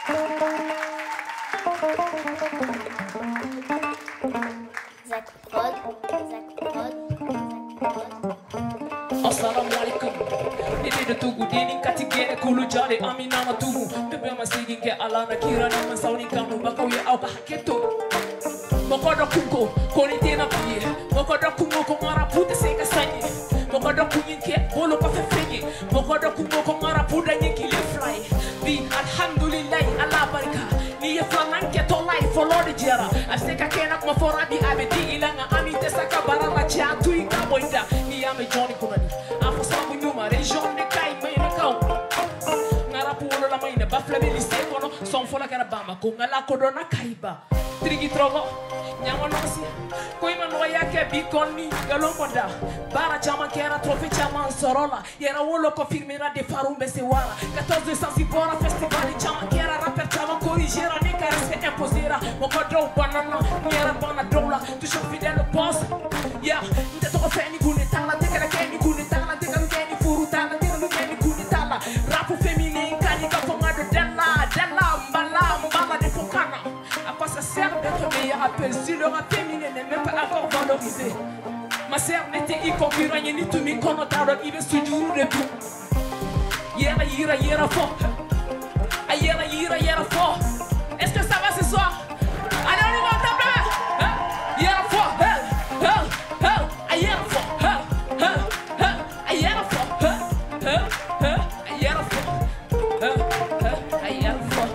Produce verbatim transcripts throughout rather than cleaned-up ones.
Zach Prod, Zach Prod, Zach Prod. Assalamu alaikum. Ini da tugu dini katige kulu jare amina matugu. Bebe masigi ke alana kira ni masauni kanu bakauye au bahaketo. Mokodo kungo koni tena pie. Mokodo kungo ko ngara puta senga sanyi. Mokodo kunyinke bolo ko fefenye. Mokodo kungo ko ngara puta nyinki le fly. Bi alhamdulillah ala barika. Ni ye flanan ke to life follow the jera. Aseka kena ko fora bi abedi ilanga ami tesaka barala cha tuika boinda. Ni ame Johnny kunani. Afo sabu nyuma region de kai maina kau. Ngara pulo la maina bafla beli sekono. Son fola kana bama ko ngala kodona kaiba. Trigi trogo nyama nosi ko ima no yake bikoni galongonda bara chama kera trofe chama sorola yera wolo confirmera de farumbe se wala quatorze sensibora festival chama kera rapper chama corrigera ni caresse imposera mokodo banana yera bana dola toujours fidèle au boss yeah nte to feni kunitala tekere keni kunitala tekere keni furutala tekere keni kunitala rap féminin kani ka fonga de della della mbala mbala de fokana. À quoi ça sert d'être meilleur rappeur si le rap féminin n'est même pas encore valorisé? Ma sœur n'était y concurrent ni tout mi connotato il veut se jour de tout. Yera yera yera fort. Yera yera yera fort. Est-ce que ça va ce soir? Allez on y va taper. Hein? Yera fort. Hein? Hein? Hein? Yera fort. Hein? Hein? Hein? Yera fort. Hein? Hein? Hein? Yera fort. Hein? Hein? Yera fort.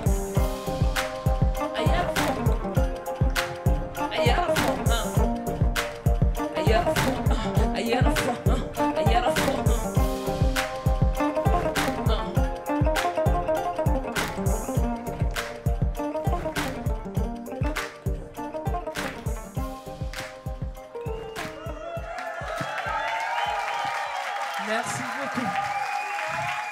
Merci beaucoup.